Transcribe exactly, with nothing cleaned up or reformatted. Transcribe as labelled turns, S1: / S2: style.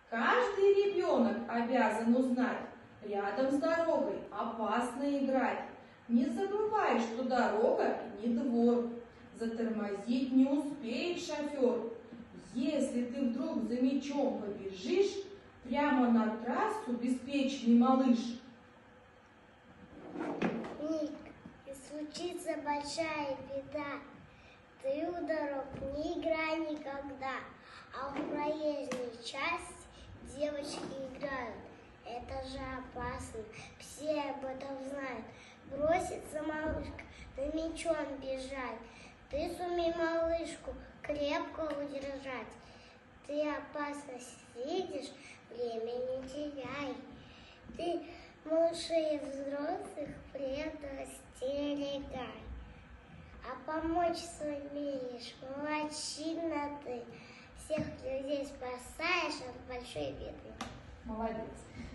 S1: Каждый ребенок обязан узнать, рядом с дорогой опасно играть. Не забывай, что дорога не двор, затормозить не успеет шофер. Если ты вдруг за мячом побежишь, прямо на трассу, беспечный малыш.
S2: Ник, и случится большая беда, ты у дорог не играй никогда, а в проезжей части девочки играют. Это же опасно, все об этом знают. Бросится малышка на мячом бежать. Ты сумей малышку крепко удержать. Ты опасность видишь, время не теряй. Ты малышей и взрослых предостерегай. А помочь сумеешь, молодчина ты. Всех людей спасаешь от большой беды.
S1: Молодец.